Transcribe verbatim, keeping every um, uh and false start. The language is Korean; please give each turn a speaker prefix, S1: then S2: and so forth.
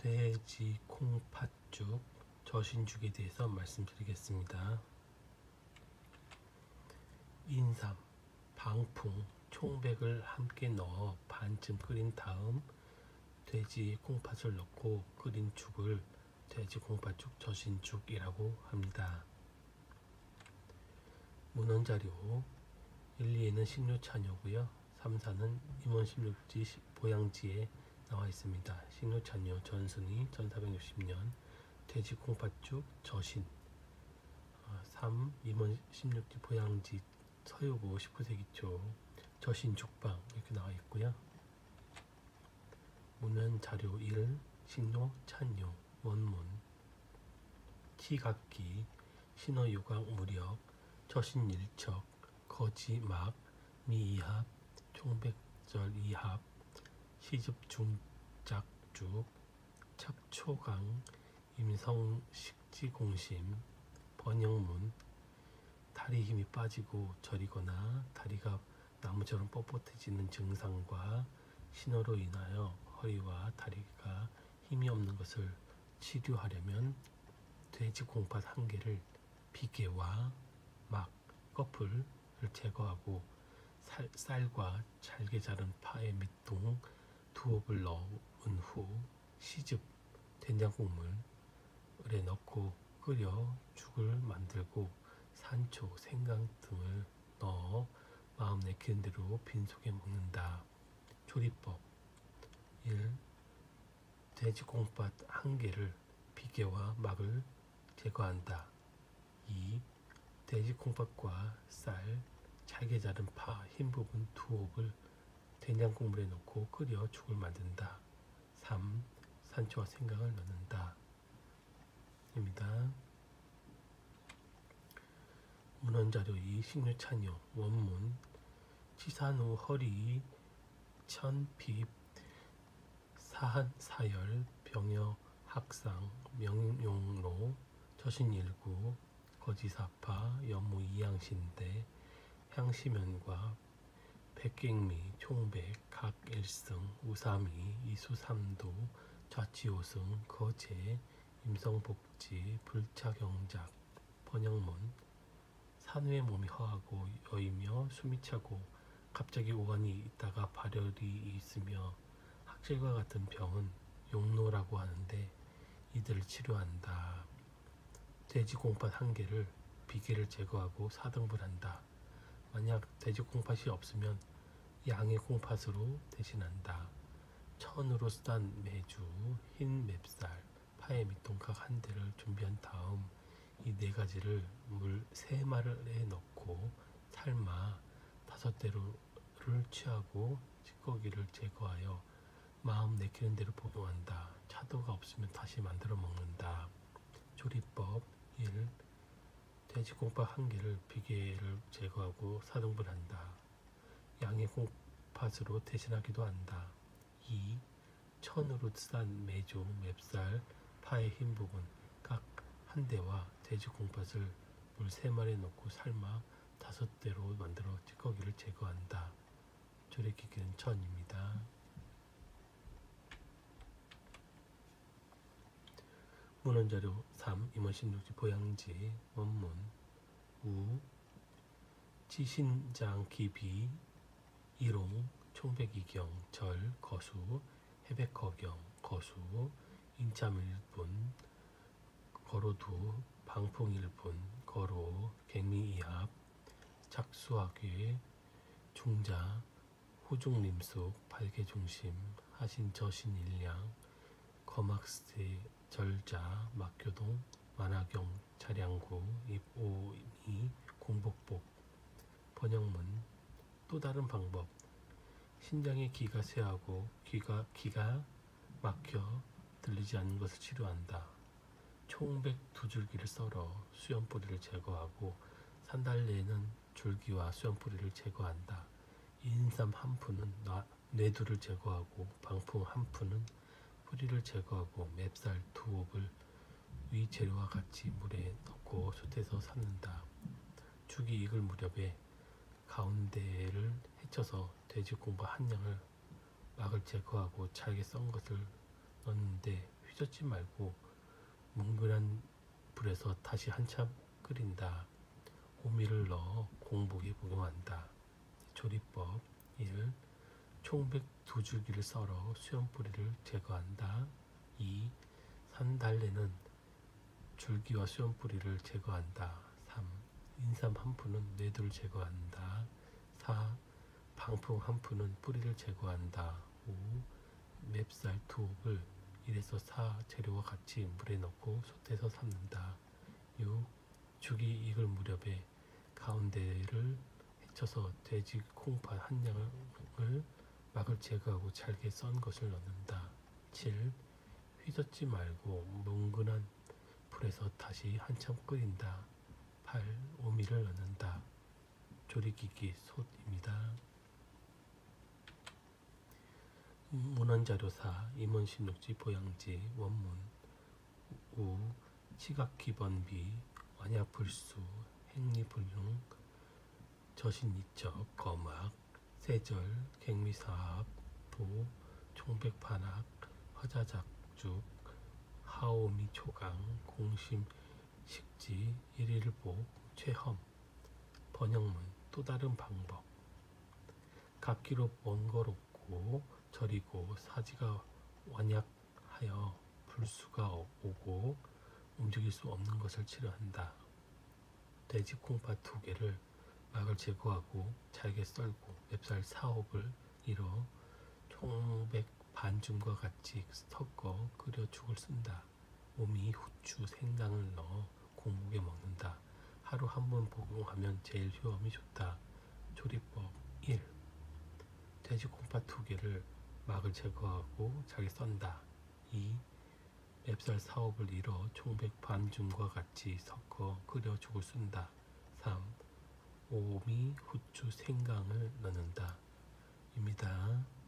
S1: 돼지 콩팥죽, 저신죽에 대해서 말씀드리겠습니다. 인삼, 방풍, 총백을 함께 넣어 반쯤 끓인 다음 돼지 콩팥을 넣고 끓인 죽을 돼지 콩팥죽 저신죽이라고 합니다. 문헌자료 일, 이에는 식료찬요고요. 삼, 사는 임원십육지 보양지에 나와 있습니다. 식료찬요 전순위 천사백육십 년 돼지 콩팥죽 저신. 삼. 임원십육지 보양지 서유고 십구 세기 초 저신죽방 이렇게 나와 있고요. 문헌자료 일. 식료찬요 원문 치각기 신어유광 무력 저신일척 거지막 미이합 총백절 이합 시집중작죽 척초강 임성식지공심 번영문 다리 힘이 빠지고 저리거나 다리가 나무처럼 뻣뻣해지는 증상과 신호로 인하여 허리와 다리가 힘이 없는 것을 치료하려면 돼지 콩팥 한 개를 비계와 막, 꺼풀을 제거하고 살, 쌀과 잘게 자른 파의 밑동 두옵을 넣은 후 시즙 된장국물에 넣고 끓여 죽을 만들고 산초, 생강 등을 넣어 마음 내키는 대로 빈속에 먹는다. 조리법 일. 돼지 콩팥 한 개를 비계와 막을 제거한다. 이. 돼지 콩팥과 쌀, 잘게 자른 파, 흰 부분 두옵을 된장국물에 넣고 끓여 죽을 만든다. 삼. 산초와 생강을 넣는다. 입니다. 문헌자료 이. 식료찬요 원문 치산 후 허리, 천, 핍, 사한, 사열, 병여, 학상, 명용로, 저신일구, 거지사파, 연무 이양신대, 향시면과 백갱미, 총백, 각일승, 우삼이, 이수삼도, 좌치오승, 거제, 임성복지, 불차경작, 번영문 산후의 몸이 허하고 여이며 숨이 차고 갑자기 오한이 있다가 발열이 있으며 학질과 같은 병은 용노라고 하는데 이들을 치료한다. 돼지 콩팥 한 개를 비계를 제거하고 사등분한다. 만약 돼지 콩팥이 없으면 양의 콩팥으로 대신한다. 천으로 싼 메주, 흰 맵쌀, 파의 밑동각 한 대를 준비한 다음 이 네 가지를 물 세 마를에 넣고 삶아 다섯 대로를 취하고 찌꺼기를 제거하여 마음 내키는 대로 복용한다. 차도가 없으면 다시 만들어 먹는다. 조리법 일. 돼지 콩팥 한 개를 비계를 제거하고 사등분한다. 양의 콩팥으로 대신하기도 한다. 이. 천으로 싼 메주, 맵쌀, 파의 흰 부분 각 한 대와 돼지 콩팥을 물 세 마리에 넣고 삶아 다섯 대로 만들어 찌꺼기를 제거한다. 조리기계는 천입니다. 문헌자료 삼. 임원십육지 보양지 원문 우. 지신장기비 일옹 총백이경 절 거수 해백거경 거수 인참일분 거로두 방풍일분 거로 갱미이합 착수하괴 중자 호중림숙 발개중심 하신저신일량 거막세 절자 막교동 만화경 차량구 입오이 공복복. 번영문 또 다른 방법 신장의 기가 쇠하고 귀가, 기가 막혀 들리지 않는 것을 치료한다. 총백 두 줄기를 썰어 수염뿌리를 제거하고 산달래에는 줄기와 수염뿌리를 제거한다. 인삼 한 푼은 뇌두를 제거하고 방풍 한 푼은 뿌리를 제거하고 맵쌀 두옵을 위 재료와 같이 물에 넣고 솥에서 삶는다. 죽이 익을 무렵에 가운데를 헤쳐서 돼지 콩팥 한 양을 막을 제거하고 잘게 썬 것을 넣는데 휘젓지 말고 뭉근한 불에서 다시 한참 끓인다. 오미를 넣어 공복에 복용한다. 조리법 일. 총백 두 줄기를 썰어 수염뿌리를 제거한다. 이. 산달래는 줄기와 수염뿌리를 제거한다. 삼. 인삼 한 푼은 뇌두를 제거한다. 사. 방풍 한 푼은 뿌리를 제거한다. 오. 맵쌀 두 옥을 일에서 사 재료와 같이 물에 넣고 솥에서 삶는다. 육. 죽이 익을 무렵에 가운데를 헤쳐서 돼지 콩팥 한 양을 막을 제거하고 잘게 썬 것을 넣는다. 칠. 휘젓지 말고 뭉근한 불에서 다시 한참 끓인다. 팔. 오미를 넣는다. 조리기기 솥입니다. 문헌자료사 임원신록지 보양지 원문 우. 시각기번비 완약불수 행리불능 저신이적 거막 세절 갱미사합 도 총백판학 화자작죽 하오미초강 공심식지 일일복 최험 번역문 또 다른 방법 각기로 번거롭고 저리고 사지가 완약하여 불수가 오고 움직일 수 없는 것을 치료한다. 돼지 콩팥 두 개를 막을 제거하고 잘게 썰고 맵쌀 사옥을 일어 총백 반줌과 같이 섞어 끓여 죽을 쓴다. 오미, 후추, 생강을 넣어 공복에 먹는다. 하루 한 번 복용하면 제일 효험이 좋다. 조리법 일. 돼지 콩팥 두 개를 막을 제거하고 잘게 썬다. 이. 맵쌀 사옥을 일어 총백 반줌과 같이 섞어 끓여 죽을 쓴다. 삼. 오미, 후추, 생강을 넣는다. 입니다.